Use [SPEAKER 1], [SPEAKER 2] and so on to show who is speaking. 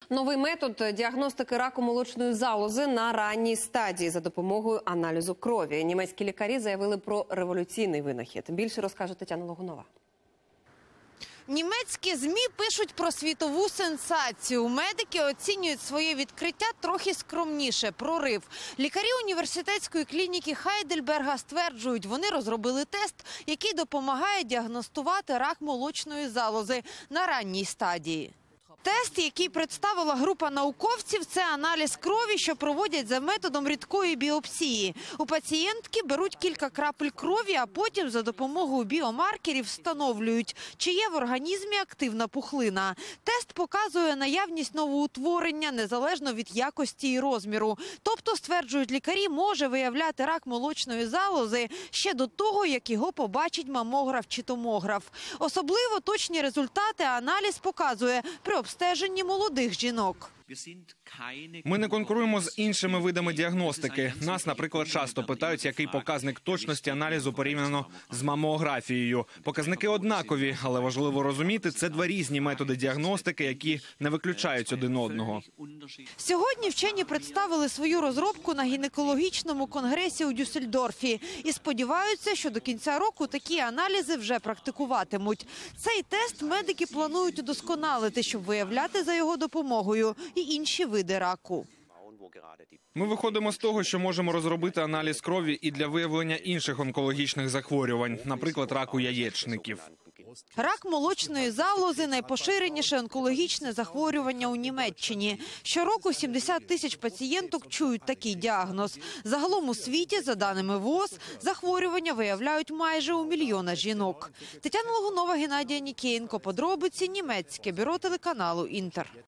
[SPEAKER 1] Новий метод діагностики раку молочної залози на ранній стадії за допомогою аналізу крові. Німецькі лікарі заявили про революційний винахід. Більше розкаже Тетяна Логунова.
[SPEAKER 2] Німецькі ЗМІ пишуть про світову сенсацію. Медики оцінюють своє відкриття трохи скромніше – прорив. Лікарі університетської клініки Хайдельберга стверджують, вони розробили тест, який допомагає діагностувати рак молочної залози на ранній стадії. Тест, який представила група науковців, це аналіз крові, що проводять за методом рідкої біопсії. У пацієнтки беруть кілька крапель крові, а потім за допомогою біомаркерів встановлюють, чи є в організмі активна пухлина. Тест показує наявність новоутворення, незалежно від якості і розміру. Тобто, стверджують лікарі, може виявляти рак молочної залози ще до того, як його побачить мамограф чи томограф. Особливо точні результати аналіз показує при обстеженні молодих жінок.
[SPEAKER 3] Ми не конкуруємо з іншими видами діагностики. Нас, наприклад, часто питають, який показник точності аналізу порівняно з мамографією. Показники однакові, але важливо розуміти, це два різні методи діагностики, які не виключають один одного.
[SPEAKER 2] Сьогодні вчені представили свою розробку на гінекологічному конгресі у Дюссельдорфі і сподіваються, що до кінця року такі аналізи вже практикуватимуть. Цей тест медики планують удосконалити, щоб виявляти за його допомогою і інші види раку.
[SPEAKER 3] Ми виходимо з того, що можемо розробити аналіз крові і для виявлення інших онкологічних захворювань, наприклад, раку яєчників.
[SPEAKER 2] Рак молочної залози – найпоширеніше онкологічне захворювання у Німеччині. Щороку 70 тисяч пацієнток чують такий діагноз. Загалом у світі, за даними ВОЗ, захворювання виявляють майже у 1 мільйона жінок. Тетяна Логунова, Геннадій Нікієнко. Подробиці. Німецьке бюро телеканалу «Інтер».